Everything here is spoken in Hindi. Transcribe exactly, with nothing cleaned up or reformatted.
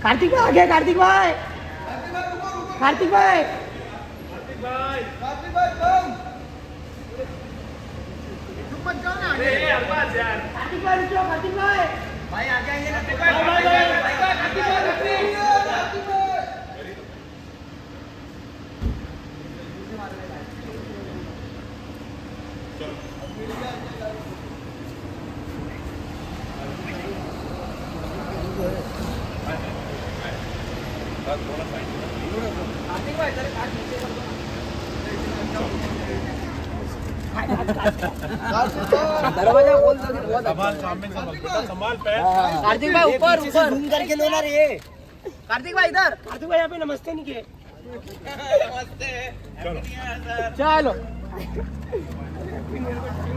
कार्तिक भाई आगे, कार्तिक भाई, कार्तिक भाई, कार्तिक भाई, कार्तिक भाई कम। मत जाओ ना। अरे यार बस यार। कार्तिक भाई रुको, कार्तिक भाई। भाई आगे आइए कार्तिक भाई, भाई, भाई, भाई, कार्तिक भाई कार्तिक भाई। कार्तिक भाई इधर काट नीचे कर दो। दरवाजा खोल दो। संभाल सामने संभाल बेटा संभाल पैर। कार्तिक भाई ऊपर ऊपर घूम करके लो ना रे। कार्तिक भाई इधर। कार्तिक भाई यहाँ पे नमस्ते नहीं किए। नमस्ते। चलो चलो।